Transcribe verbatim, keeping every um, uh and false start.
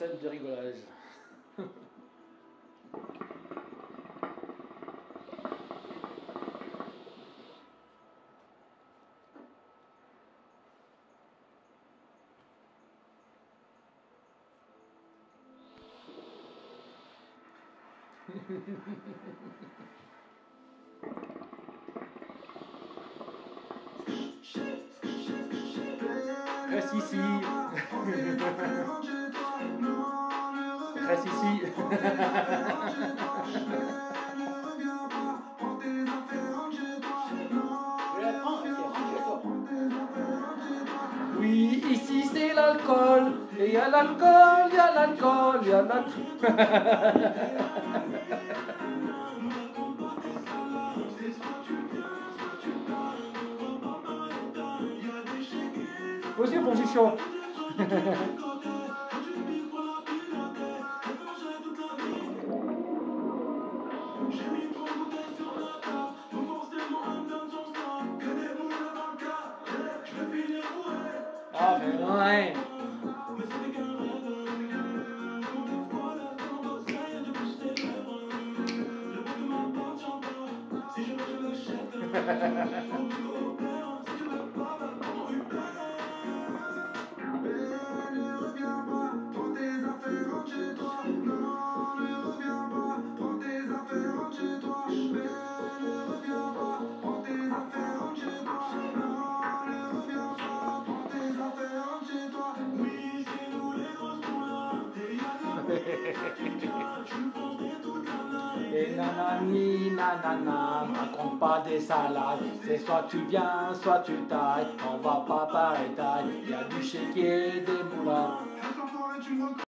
Scène de rigolage. Reste ici. Reste ici. Oui, ici c'est l'alcool. Et il y a l'alcool, il y a l'alcool, il y a l'alcool. Aussi, bon, j'ai chaud. Ah, mais ouais. Et nanani, nanana, raconte pas des salades. C'est soit tu viens, soit tu tailles. On va pas par étail. Y a du chéquier, des moulins.